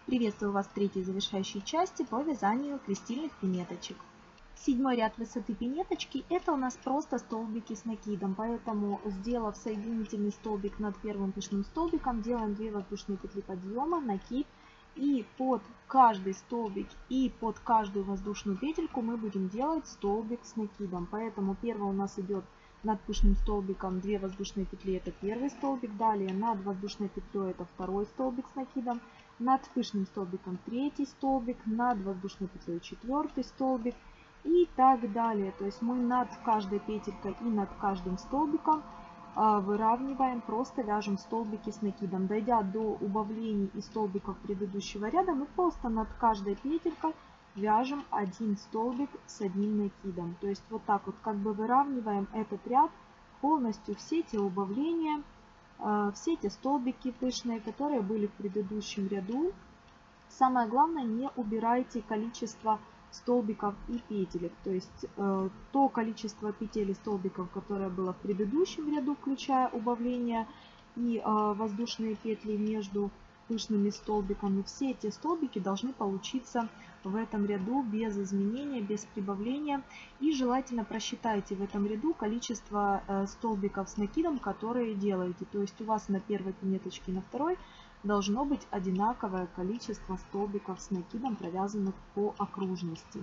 Приветствую вас в третьей завершающей части по вязанию крестильных пинеточек. Седьмой ряд высоты пинеточки – это у нас просто столбики с накидом, поэтому, сделав соединительный столбик над первым пышным столбиком, делаем 2 воздушные петли подъема, накид, и под каждый столбик и под каждую воздушную петельку мы будем делать столбик с накидом. Поэтому первый у нас идет над пышным столбиком 2 воздушные петли, это первый столбик, далее над воздушной петлей это второй столбик с накидом, над пышным столбиком третий столбик, над воздушной петлей четвертый столбик и так далее. То есть мы над каждой петелькой и над каждым столбиком выравниваем, просто вяжем столбики с накидом. Дойдя до убавлений и столбиков предыдущего ряда, мы просто над каждой петелькой вяжем один столбик с одним накидом. То есть вот так вот как бы выравниваем этот ряд полностью, все те убавления, все те столбики пышные, которые были в предыдущем ряду. Самое главное, не убирайте количество столбиков и петелек. То есть то количество петель и столбиков, которое было в предыдущем ряду, включая убавления и воздушные петли между пышными столбиками, все эти столбики должны получиться в этом ряду без изменения, без прибавления. И желательно просчитайте в этом ряду количество столбиков с накидом, которые делаете. То есть у вас на первой пинеточке и на второй должно быть одинаковое количество столбиков с накидом, провязанных по окружности.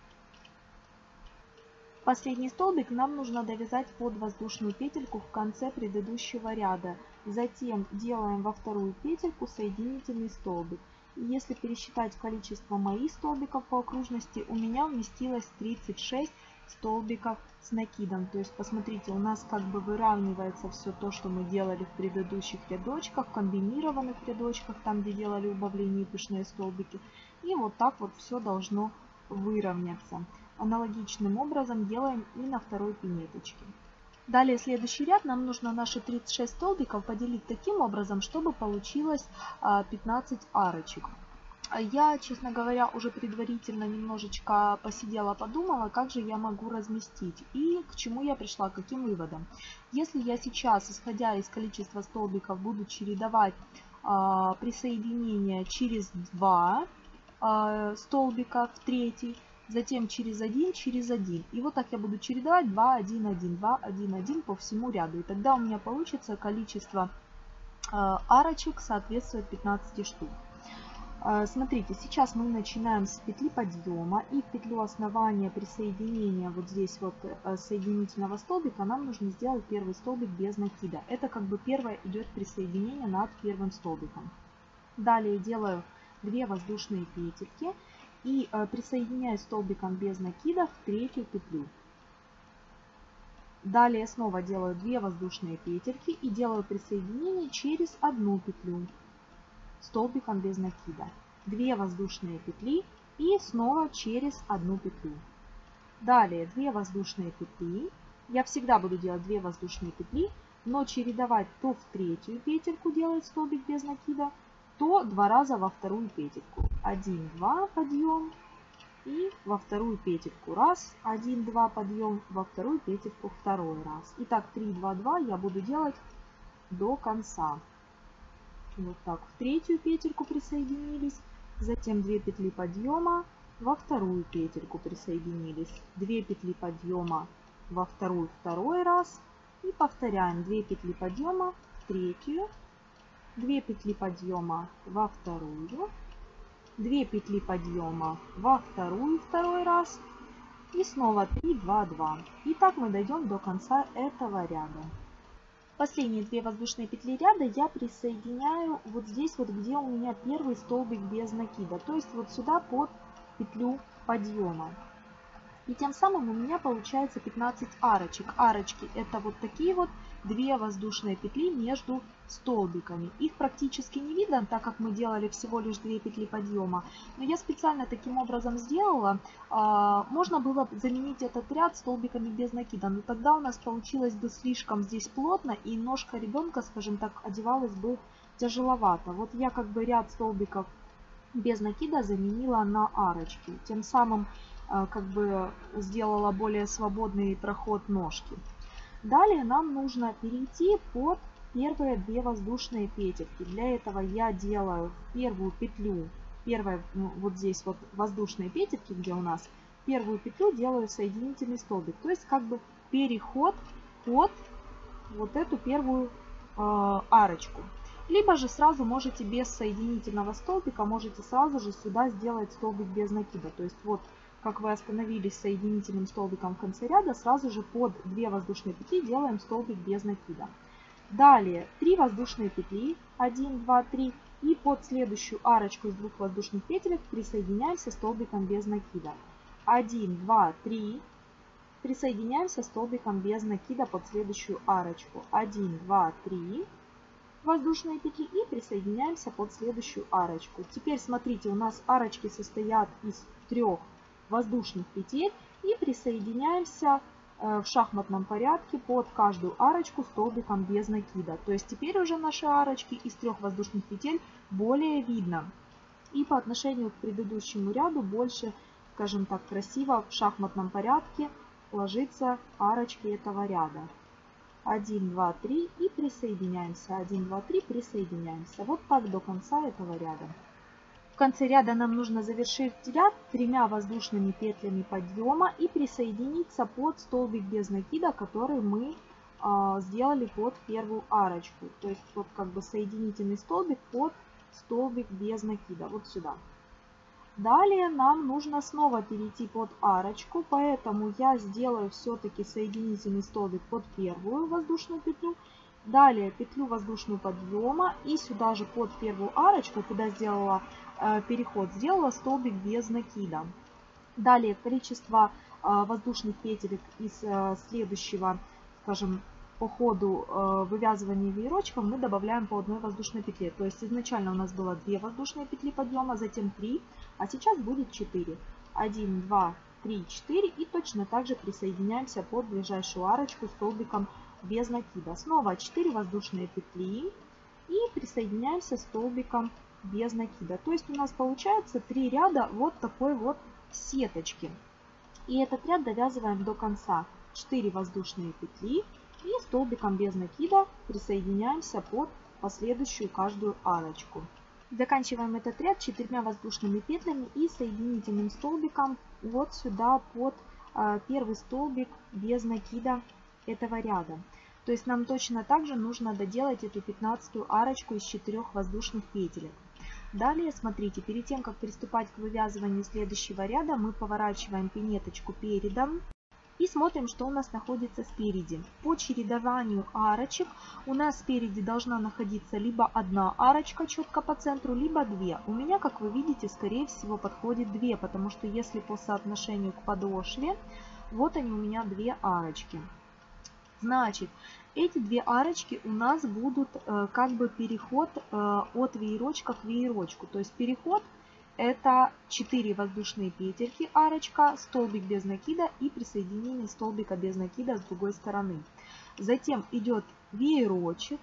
Последний столбик нам нужно довязать под воздушную петельку в конце предыдущего ряда. Затем делаем во вторую петельку соединительный столбик. И если пересчитать количество моих столбиков по окружности, у меня вместилось 36 столбиков с накидом. То есть посмотрите, у нас как бы выравнивается все то, что мы делали в предыдущих рядочках, комбинированных рядочках, там где делали убавления и пышные столбики. И вот так вот все должно выровняться. Аналогичным образом делаем и на второй пинеточке. Далее следующий ряд нам нужно наши 36 столбиков поделить таким образом, чтобы получилось 15 арочек. Я, честно говоря, уже предварительно немножечко посидела, подумала, как же я могу разместить и к чему я пришла, к каким выводам. Если я сейчас, исходя из количества столбиков, буду чередовать присоединение через 2 столбика в третий, затем через 1, через 1. И вот так я буду чередовать 2, 1, 1, 2, 1, 1 по всему ряду. И тогда у меня получится количество арочек соответствует 15 штук. Смотрите, сейчас мы начинаем с петли подъема, и в петлю основания присоединения вот здесь вот соединительного столбика нам нужно сделать первый столбик без накида. Это как бы первое идет присоединение над первым столбиком. Далее делаю 2 воздушные петельки и присоединяю столбиком без накида в третью петлю. Далее снова делаю 2 воздушные петельки и делаю присоединение через одну петлю столбиком без накида. 2 воздушные петли и снова через одну петлю. Далее 2 воздушные петли. Я всегда буду делать 2 воздушные петли, но чередовать то в третью петельку делать столбик без накида, то 2 раза во вторую петельку. 1, 2 подъем и во вторую петельку раз, 1, 2 подъем, во вторую петельку второй раз. Итак, 3, 2, 2 я буду делать до конца. Вот так, в третью петельку присоединились, затем 2 петли подъема, во вторую петельку присоединились, 2 петли подъема во вторую второй раз и повторяем 2 петли подъема в третью, 2 петли подъема во вторую, 2 петли подъема во вторую второй раз и снова 3, 2, 2. И так мы дойдем до конца этого ряда. Последние 2 воздушные петли ряда я присоединяю вот здесь вот, где у меня первый столбик без накида, то есть вот сюда под петлю подъема. И тем самым у меня получается 15 арочек. Арочки это вот такие вот 2 воздушные петли между столбиками. Их практически не видно, так как мы делали всего лишь 2 петли подъема. Но я специально таким образом сделала. Можно было заменить этот ряд столбиками без накида, но тогда у нас получилось бы слишком здесь плотно, и ножка ребенка, скажем так, одевалась бы тяжеловато. Вот я как бы ряд столбиков без накида заменила на арочки. Тем самым как бы сделала более свободный проход ножки. Далее нам нужно перейти под первые 2 воздушные петельки. Для этого я делаю в первую петлю первая, вот здесь вот воздушные петельки, где у нас, первую петлю делаю соединительный столбик. То есть как бы переход под вот эту первую арочку. Либо же сразу можете без соединительного столбика, можете сразу же сюда сделать столбик без накида. То есть вот как вы остановились соединительным столбиком в конце ряда, сразу же под 2 воздушные петли делаем столбик без накида. Далее 3 воздушные петли, 1, 2, 3, и под следующую арочку из 2 воздушных петелек присоединяемся столбиком без накида. 1, 2, 3, присоединяемся столбиком без накида под следующую арочку. 1, 2, 3 воздушные петли и присоединяемся под следующую арочку. Теперь смотрите, у нас арочки состоят из 3 воздушных петель и присоединяемся в шахматном порядке под каждую арочку столбиком без накида. То есть теперь уже наши арочки из 3 воздушных петель более видно. И по отношению к предыдущему ряду больше, скажем так, красиво в шахматном порядке ложится арочки этого ряда. 1, 2, 3 и присоединяемся. 1, 2, 3, присоединяемся. Вот так до конца этого ряда. В конце ряда нам нужно завершить ряд 3 воздушными петлями подъема и присоединиться под столбик без накида, который мы сделали под первую арочку. То есть вот как бы соединительный столбик под столбик без накида. Вот сюда. Далее нам нужно снова перейти под арочку, поэтому я сделаю все-таки соединительный столбик под первую воздушную петлю. Далее петлю воздушную подъема и сюда же под первую арочку, куда сделала переход, сделала столбик без накида. Далее количество воздушных петелек из следующего, скажем, по ходу вывязывания веерочков мы добавляем по одной воздушной петле. То есть изначально у нас было 2 воздушные петли подъема, затем 3, а сейчас будет 4. 1, 2, 3, 4 и точно так же присоединяемся под ближайшую арочку столбиком без накида. Снова 4 воздушные петли и присоединяемся столбиком без накида. То есть у нас получается 3 ряда вот такой вот сеточки. И этот ряд довязываем до конца. 4 воздушные петли. И столбиком без накида присоединяемся под последующую каждую арочку. Заканчиваем этот ряд 4 воздушными петлями и соединительным столбиком вот сюда под первый столбик без накида этого ряда. То есть нам точно так же нужно доделать эту 15-ю арочку из 4 воздушных петелек. Далее, смотрите, перед тем, как приступать к вывязыванию следующего ряда, мы поворачиваем пинеточку передом. И смотрим, что у нас находится спереди. По чередованию арочек у нас спереди должна находиться либо одна арочка четко по центру, либо 2. У меня, как вы видите, скорее всего подходит 2, потому что если по соотношению к подошве, вот они у меня 2 арочки. Значит, эти 2 арочки у нас будут как бы переход от веерочка к веерочку. То есть переход это 4 воздушные петельки, арочка, столбик без накида и присоединение столбика без накида с другой стороны. Затем идет веерочек,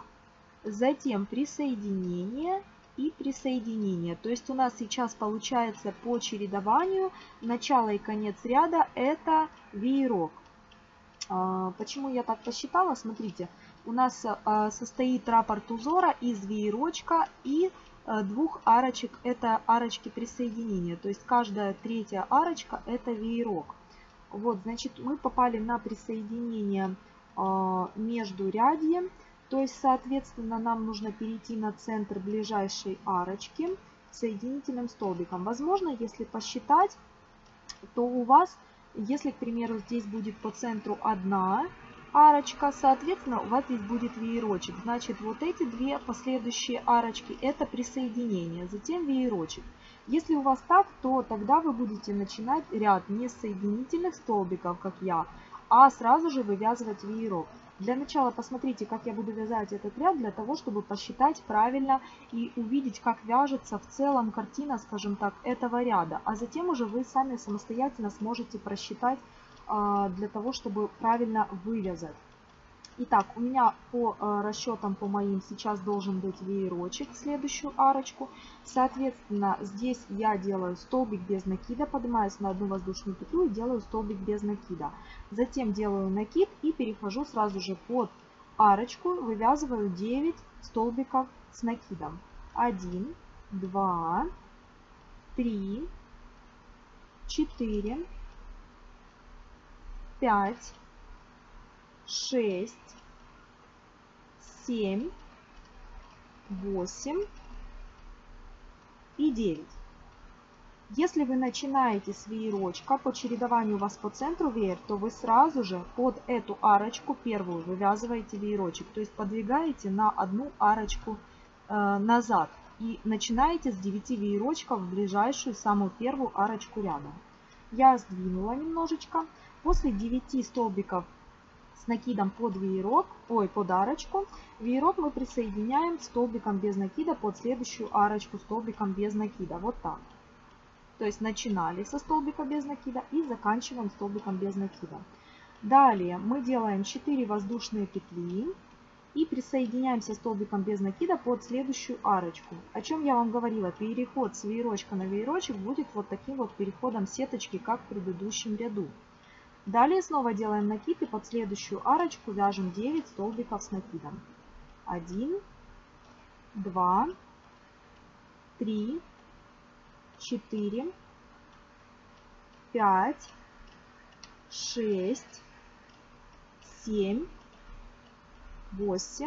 затем присоединение и присоединение. То есть у нас сейчас получается по чередованию начало и конец ряда это веерок. Почему я так посчитала? Смотрите, у нас состоит раппорт узора из веерочка и 2 арочек, это арочки присоединения. То есть каждая 3-я арочка это веерок. Вот, значит, мы попали на присоединение междурядье. То есть, соответственно, нам нужно перейти на центр ближайшей арочки соединительным столбиком. Возможно, если посчитать, то у вас, если, к примеру, здесь будет по центру 1 арочка, соответственно, у вас здесь будет веерочек. Значит, вот эти 2 последующие арочки это присоединение, затем веерочек. Если у вас так, то тогда вы будете начинать ряд не с соединительных столбиков, как я, а сразу же вывязывать веерок. Для начала посмотрите, как я буду вязать этот ряд, для того, чтобы посчитать правильно и увидеть, как вяжется в целом картина, скажем так, этого ряда. А затем уже вы сами самостоятельно сможете просчитать для того, чтобы правильно вывязать. Итак, у меня по расчетам по моим сейчас должен быть веерочек в следующую арочку. Соответственно, здесь я делаю столбик без накида, поднимаюсь на 1 воздушную петлю и делаю столбик без накида. Затем делаю накид и перехожу сразу же под арочку, вывязываю 9 столбиков с накидом. 1, 2, 3, 4, 5, 6, 7, 8 и 9. Если вы начинаете с веерочка, по чередованию у вас по центру веер, то вы сразу же под эту арочку первую вывязываете веерочек. То есть подвигаете на одну арочку назад. И начинаете с 9 веерочков в ближайшую, самую первую арочку рядом. Я сдвинула немножечко. После 9 столбиков с накидом под веерок, под арочку, веерок мы присоединяем столбиком без накида под следующую арочку столбиком без накида. Вот так. То есть начинали со столбика без накида и заканчиваем столбиком без накида. Далее мы делаем 4 воздушные петли и присоединяемся столбиком без накида под следующую арочку. О чем я вам говорила, переход с веерочка на веерочек будет вот таким вот переходом сеточки, как в предыдущем ряду. Далее снова делаем накид и под следующую арочку вяжем 9 столбиков с накидом. 1, 2, 3, 4, 5, 6, 7, 8,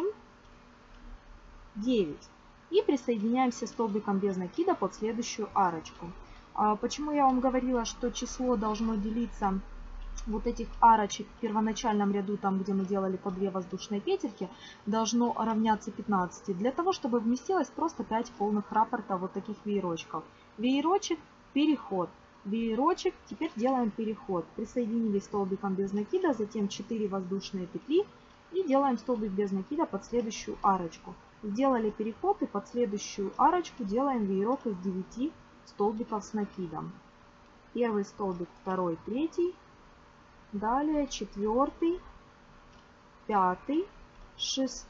9. И присоединяемся столбиком без накида под следующую арочку. Почему я вам говорила, что число должно делиться вот этих арочек в первоначальном ряду, там где мы делали по 2 воздушные петельки, должно равняться 15. Для того, чтобы вместилось просто 5 полных раппорта вот таких веерочков. Веерочек, переход. Веерочек, теперь делаем переход. Присоединились столбиком без накида, затем 4 воздушные петли и делаем столбик без накида под следующую арочку. Сделали переход и под следующую арочку делаем веерок из 9 столбиков с накидом. Первый столбик, второй, третий. Далее 4, 5, 6,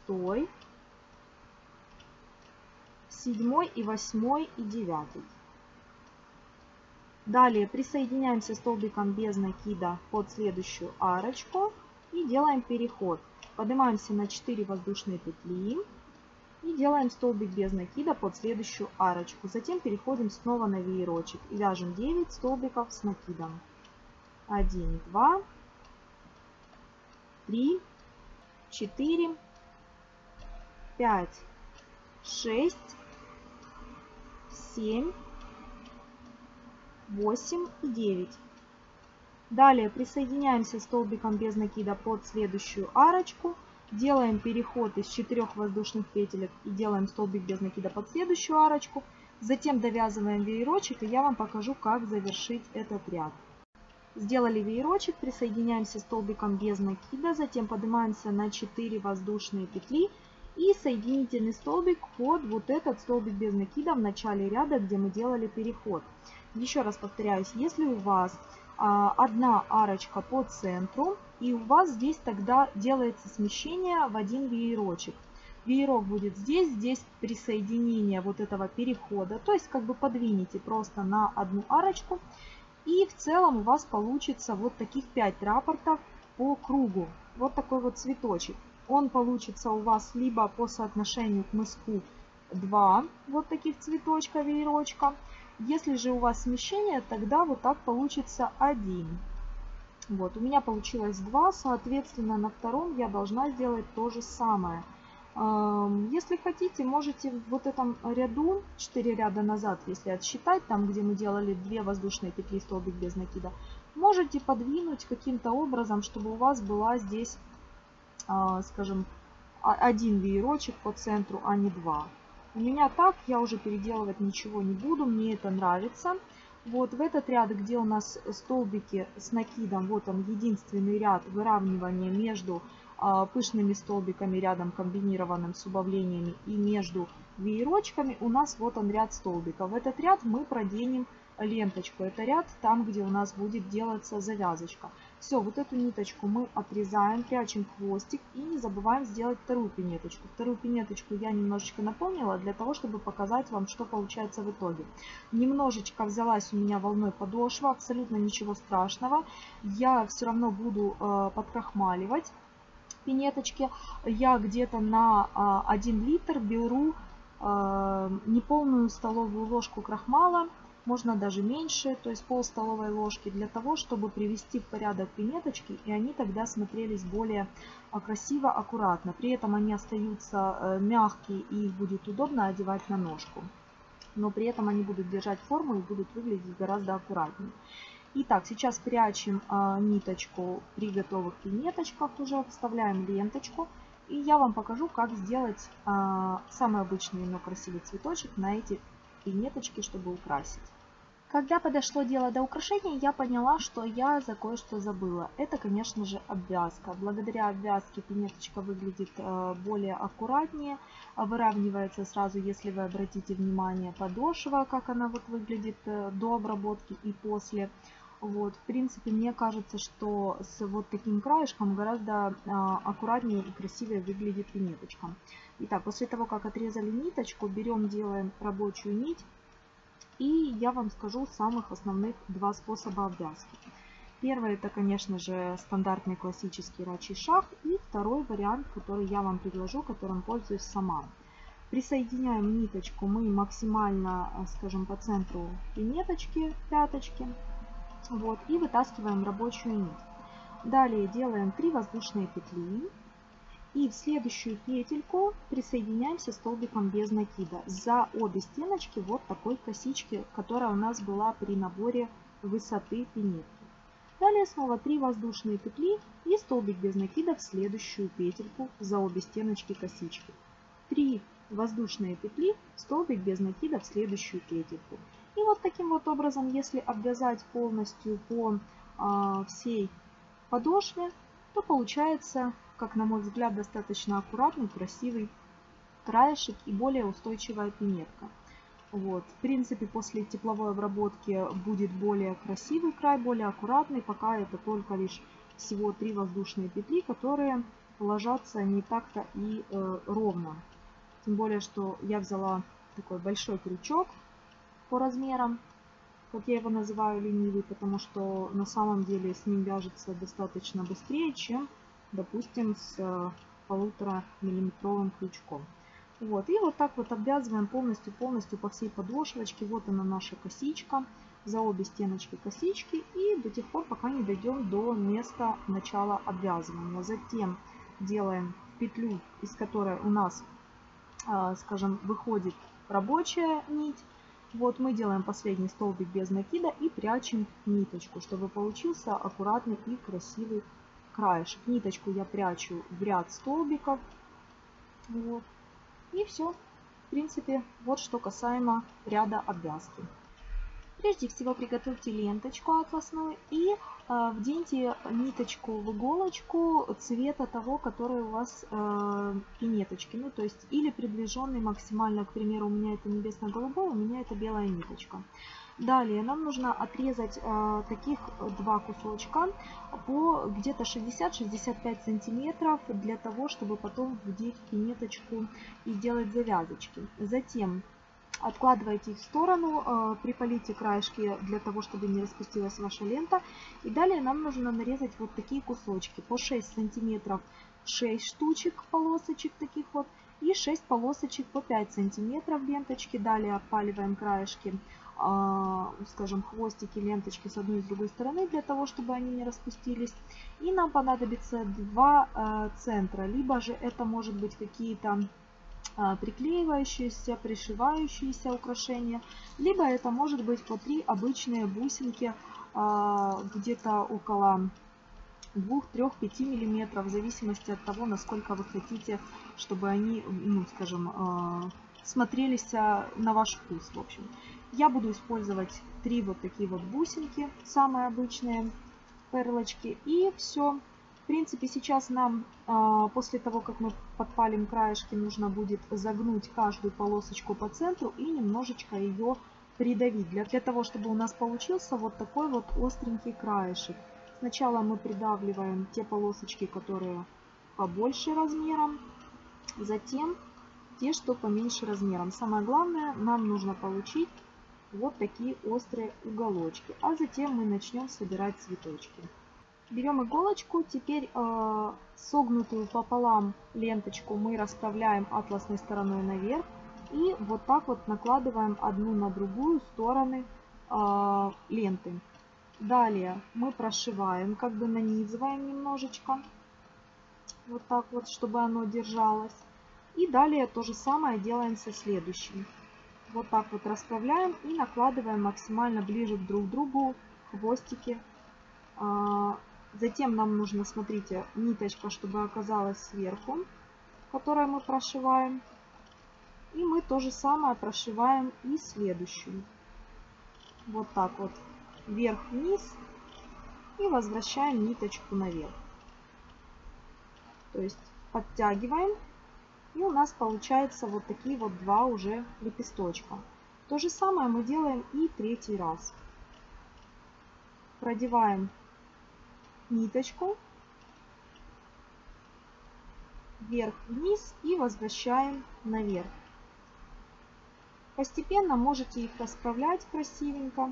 7 и 8 и 9. Далее присоединяемся столбиком без накида под следующую арочку и делаем переход. Поднимаемся на 4 воздушные петли и делаем столбик без накида под следующую арочку. Затем переходим снова на веерочек и вяжем 9 столбиков с накидом. 1, 2, 3, 4, 5, 6, 7, 8 и 9. Далее присоединяемся столбиком без накида под следующую арочку. Делаем переход из 4 воздушных петелек и делаем столбик без накида под следующую арочку. Затем довязываем веерочек, и я вам покажу, как завершить этот ряд. Сделали веерочек, присоединяемся столбиком без накида, затем поднимаемся на 4 воздушные петли и соединительный столбик под вот этот столбик без накида в начале ряда, где мы делали переход. Еще раз повторяюсь, если у вас одна арочка по центру, и у вас здесь тогда делается смещение в один веерочек. Веерок будет здесь, здесь присоединение вот этого перехода, то есть как бы подвинете просто на одну арочку. И в целом у вас получится вот таких 5 раппортов по кругу. Вот такой вот цветочек. Он получится у вас либо по соотношению к мыску 2 вот таких цветочка, веерочка. Если же у вас смещение, тогда вот так получится 1. Вот, у меня получилось 2, соответственно, на втором я должна сделать то же самое. Если хотите, можете в вот этом ряду, 4 ряда назад, если отсчитать, там где мы делали 2 воздушные петли, столбик без накида, можете подвинуть каким-то образом, чтобы у вас была здесь, скажем, один веерочек по центру, а не 2. У меня так, я уже переделывать ничего не буду, мне это нравится. Вот в этот ряд, где у нас столбики с накидом, вот он, единственный ряд выравнивания между пышными столбиками рядом комбинированным с убавлениями и между веерочками, у нас вот он ряд столбиков. В этот ряд мы проденем ленточку. Это ряд там, где у нас будет делаться завязочка. Все, вот эту ниточку мы отрезаем, прячем хвостик и не забываем сделать вторую пинеточку. Вторую пинеточку я немножечко наполнила для того, чтобы показать вам, что получается в итоге. Немножечко взялась у меня волной подошва, абсолютно ничего страшного. Я все равно буду подкрахмаливать пинеточки. Я где-то на 1 литр беру неполную столовую ложку крахмала можно даже меньше, то есть пол столовой ложки, для того, чтобы привести в порядок пинеточки, и они тогда смотрелись более красиво, аккуратно. При этом они остаются мягкие, и их будет удобно одевать на ножку. Но при этом они будут держать форму и будут выглядеть гораздо аккуратнее. Итак, сейчас прячем ниточку при готовых пинеточках, уже вставляем ленточку. И я вам покажу, как сделать самый обычный, но красивый цветочек на эти пинеточки, чтобы украсить. Когда подошло дело до украшения, я поняла, что я за кое-что забыла. Это, конечно же, обвязка. Благодаря обвязке пинеточка выглядит более аккуратнее, выравнивается сразу, если вы обратите внимание, подошва, как она вот выглядит до обработки и после. Вот, в принципе, мне кажется, что с вот таким краешком гораздо аккуратнее и красивее выглядит пинеточка. Итак, после того, как отрезали ниточку, берем, делаем рабочую нить. И я вам скажу самых основных два способа обвязки. Первый — это, конечно же, стандартный классический рачий шаг. И второй вариант, который я вам предложу, которым пользуюсь сама. Присоединяем ниточку мы максимально, скажем, по центру пинеточки, пяточки. Вот, и вытаскиваем рабочую нить. Далее делаем 3 воздушные петли. И в следующую петельку присоединяемся столбиком без накида за обе стеночки вот такой косички, которая у нас была при наборе высоты пинетки. Далее снова 3 воздушные петли и столбик без накида в следующую петельку за обе стеночки косички. 3 воздушные петли, столбик без накида в следующую петельку. И вот таким вот образом, если обвязать полностью по всей подошве, то получается, как на мой взгляд, достаточно аккуратный, красивый краешек и более устойчивая пинетка. Вот. В принципе, после тепловой обработки будет более красивый край, более аккуратный. Пока это только лишь всего 3 воздушные петли, которые ложатся не так-то и ровно. Тем более, что я взяла такой большой крючок по размерам, как я его называю, ленивый, потому что на самом деле с ним вяжется достаточно быстрее, чем, допустим, с 1,5 миллиметровым крючком. Вот. И вот так вот обвязываем полностью по всей подошвочке. Вот она наша косичка, за обе стеночки косички, и до тех пор, пока не дойдем до места начала обвязывания. Затем делаем петлю, из которой у нас, скажем, выходит рабочая нить. Вот мы делаем последний столбик без накида и прячем ниточку, чтобы получился аккуратный и красивый краешек. Ниточку я прячу в ряд столбиков. Вот. И все. В принципе, вот что касаемо ряда обвязки. Прежде всего приготовьте ленточку атласную и вденьте ниточку в иголочку цвета того, который у вас пинеточки. Ну, то есть или приближенный максимально, к примеру, у меня это небесно-голубой, у меня это белая ниточка. Далее нам нужно отрезать таких 2 кусочка по где-то 60-65 сантиметров для того, чтобы потом вдеть пинеточку и сделать завязочки. Затем откладывайте их в сторону, припалите краешки для того, чтобы не распустилась ваша лента. И далее нам нужно нарезать вот такие кусочки по 6 сантиметров, 6 штучек полосочек таких вот, и 6 полосочек по 5 сантиметров ленточки. Далее отпаливаем краешки, скажем, хвостики ленточки с одной и с другой стороны, для того, чтобы они не распустились. И нам понадобится 2 центра, либо же это может быть какие-то приклеивающиеся, пришивающиеся украшения, либо это может быть по 3 обычные бусинки где-то около 2-3-5 миллиметров, в зависимости от того, насколько вы хотите, чтобы они, ну, скажем, смотрелись на ваш вкус. В общем, я буду использовать 3 вот такие вот бусинки, самые обычные перлочки, и все. В принципе, сейчас нам, после того, как мы подпалим краешки, нужно будет загнуть каждую полосочку по центру и немножечко ее придавить, для того, чтобы у нас получился вот такой вот остренький краешек. Сначала мы придавливаем те полосочки, которые побольше размером, затем те, что поменьше размером. Самое главное, нам нужно получить вот такие острые уголочки, а затем мы начнем собирать цветочки. Берем иголочку, теперь согнутую пополам ленточку мы расправляем атласной стороной наверх и вот так вот накладываем одну на другую стороны ленты. Далее мы прошиваем, как бы нанизываем немножечко. Вот так вот, чтобы оно держалось. И далее то же самое делаем со следующим. Вот так вот расправляем и накладываем максимально ближе друг к другу хвостики. Затем нам нужно, смотрите, ниточка, чтобы оказалась сверху, которую мы прошиваем. И мы то же самое прошиваем и следующую. Вот так вот вверх-вниз и возвращаем ниточку наверх. То есть подтягиваем, и у нас получается вот такие вот два уже лепесточка. То же самое мы делаем и третий раз. Продеваем ниточку вверх-вниз и возвращаем наверх. Постепенно можете их расправлять красивенько.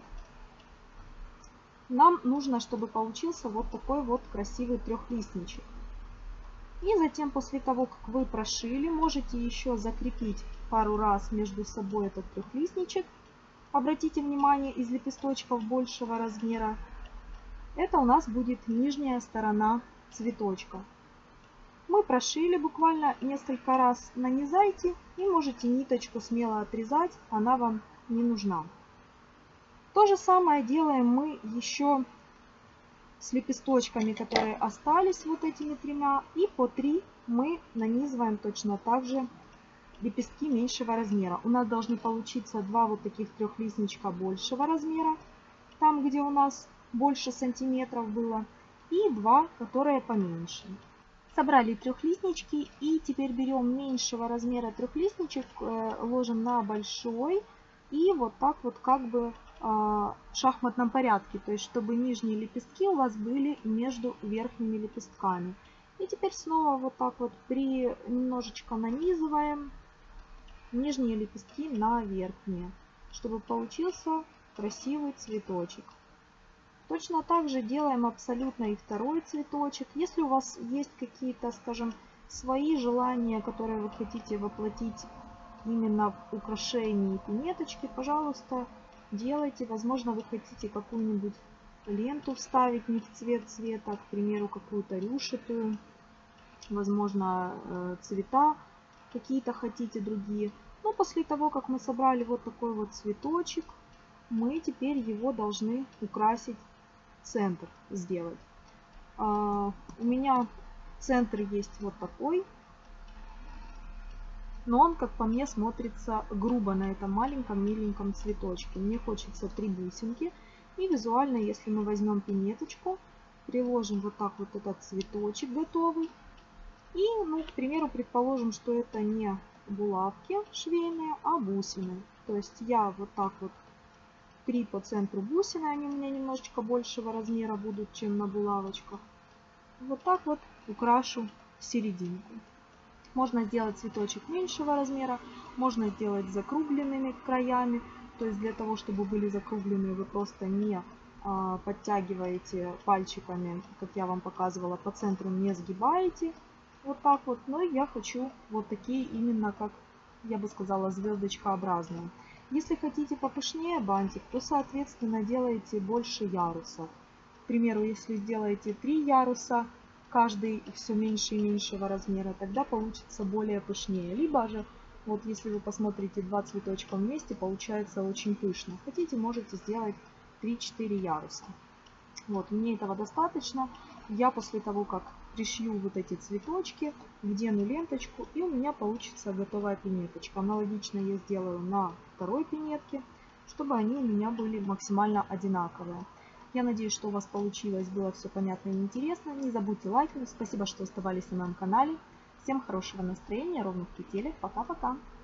Нам нужно, чтобы получился вот такой вот красивый трехлистничек. И затем, после того, как вы прошили, можете еще закрепить пару раз между собой этот трехлистничек. Обратите внимание, из лепесточков большего размера. Это у нас будет нижняя сторона цветочка. Мы прошили буквально несколько раз, нанизайте и можете ниточку смело отрезать, она вам не нужна. То же самое делаем мы еще с лепесточками, которые остались вот этими тремя. И по 3 мы нанизываем точно так же лепестки меньшего размера. У нас должны получиться два вот таких трехлистничка большего размера, там где у нас больше сантиметров было, и два, которые поменьше. Собрали трехлистнички и теперь берем меньшего размера трехлистничек, ложим на большой и вот так вот как бы в шахматном порядке, то есть чтобы нижние лепестки у вас были между верхними лепестками. И теперь снова вот так вот немножечко нанизываем нижние лепестки на верхние, чтобы получился красивый цветочек. Точно так же делаем абсолютно и второй цветочек. Если у вас есть какие-то, скажем, свои желания, которые вы хотите воплотить именно в украшении пинеточки, пожалуйста, делайте. Возможно, вы хотите какую-нибудь ленту вставить не в цвет цвета, к примеру, какую-то рюшатую. Возможно, цвета какие-то хотите другие. Но после того, как мы собрали вот такой вот цветочек, мы теперь его должны украсить, центр сделать. У меня центр есть вот такой, но он, как по мне, смотрится грубо на этом маленьком миленьком цветочке. Мне хочется 3 бусинки. И визуально, если мы возьмем пинеточку, приложим вот так вот этот цветочек готовый. И, ну, к примеру, предположим, что это не булавки швейные, а бусины. То есть я вот так вот 3 по центру бусины, они у меня немножечко большего размера будут, чем на булавочках. Вот так вот украшу серединку. Можно сделать цветочек меньшего размера, можно сделать закругленными краями. То есть для того, чтобы были закругленные, вы просто не подтягиваете пальчиками, как я вам показывала, по центру не сгибаете. Вот так вот. Но я хочу вот такие именно, как я бы сказала, звездочкообразные. Если хотите попышнее бантик, то, соответственно, делаете больше ярусов. К примеру, если сделаете 3 яруса, каждый все меньше и меньшего размера, тогда получится более пышнее. Либо же, вот если вы посмотрите 2 цветочка вместе, получается очень пышно. Хотите, можете сделать 3-4 яруса. Вот, мне этого достаточно. Я после того, как пришью вот эти цветочки, вдену ленточку, и у меня получится готовая пинеточка. Аналогично я сделаю на второй пинетке, чтобы они у меня были максимально одинаковые. Я надеюсь, что у вас получилось, было все понятно и интересно. Не забудьте лайкнуть. Спасибо, что оставались на моем канале. Всем хорошего настроения, ровных петелек. Пока-пока.